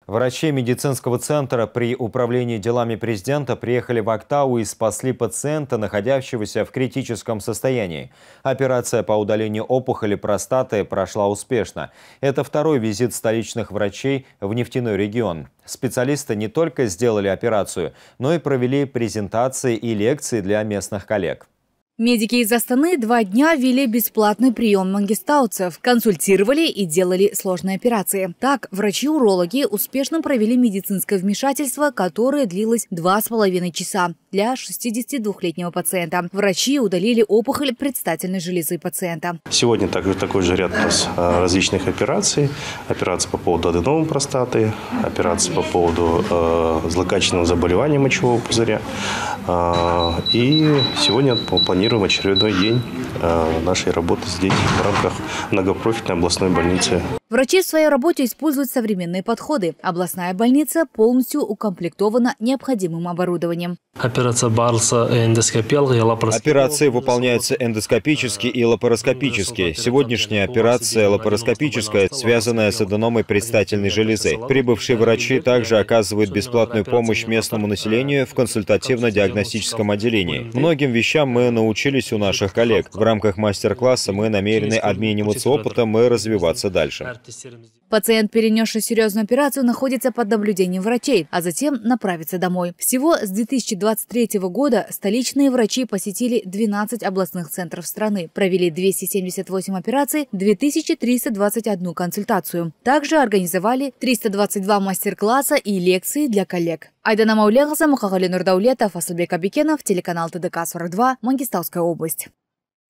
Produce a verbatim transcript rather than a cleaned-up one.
Врачи медицинского центра при управлении делами президента приехали в Актау и спасли пациента, находящегося в критическом состоянии. Операция по удалению опухоли простаты прошла успешно. Это второй визит столичных врачей в нефтяной регион. Специалисты не только сделали операцию, но и провели презентации и лекции для местных коллег. Медики из Астаны два дня вели бесплатный прием мангистауцев, консультировали и делали сложные операции. Так, врачи-урологи успешно провели медицинское вмешательство, которое длилось два с половиной часа для шестидесятидвухлетнего пациента. Врачи удалили опухоль предстательной железы пациента. Сегодня также такой же ряд у нас различных операций. Операции по поводу аденомы простаты, операции по поводу э, злокачественного заболевания мочевого пузыря. Э, и сегодня планируем очередной день э, нашей работы здесь в рамках многопрофильной областной больницы. Врачи в своей работе используют современные подходы. Областная больница полностью укомплектована необходимым оборудованием. Операция Операции выполняются эндоскопически и лапароскопически. Сегодняшняя операция лапароскопическая, связанная с аденомой предстательной железы. Прибывшие врачи также оказывают бесплатную помощь местному населению в консультативно-диагностическом отделении. Многим вещам мы научились у наших коллег. В рамках мастер-класса мы намерены обмениваться опытом и развиваться дальше. Пациент, перенесший серьезную операцию, находится под наблюдением врачей, а затем направится домой. Всего с две тысячи двадцать третьего года столичные врачи посетили двенадцать областных центров страны, провели двести семьдесят восемь операций, две тысячи триста двадцать одну консультацию. Также организовали триста двадцать два мастер-класса и лекции для коллег. Айдана Маулехаса, Мухагали Нурдаулетов, Асылбек Абикенов, телеканал ТДК сорок два, Мангистауская область.